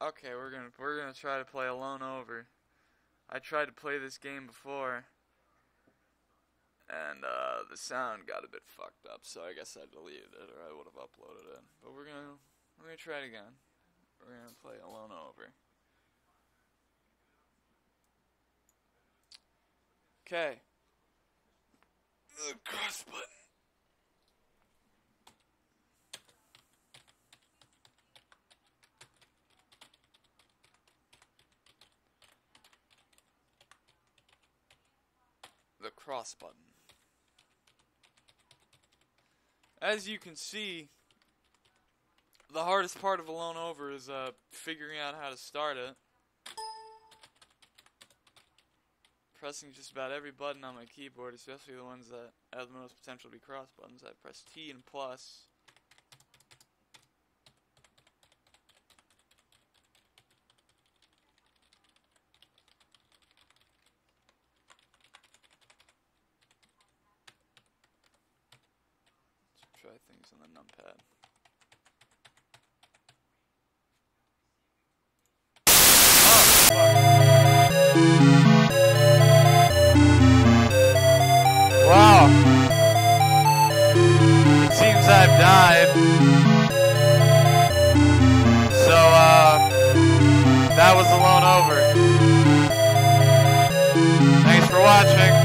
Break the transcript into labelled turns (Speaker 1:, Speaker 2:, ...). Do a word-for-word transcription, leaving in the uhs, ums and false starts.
Speaker 1: Okay, we're gonna we're gonna try to play Alone Over. I tried to play this game before, and uh, the sound got a bit fucked up, so I guess I deleted it, or I would have uploaded it. But we're gonna we're gonna try it again. We're gonna play Alone Over. Okay. The cross button. The cross button. As you can see, the hardest part of Alone Over is uh, figuring out how to start it. Pressing just about every button on my keyboard, especially the ones that have the most potential to be cross buttons. I press T and plus. Let's try things on the numpad. Wow. It seems I've died. So, uh, that was Alone Over. Thanks for watching.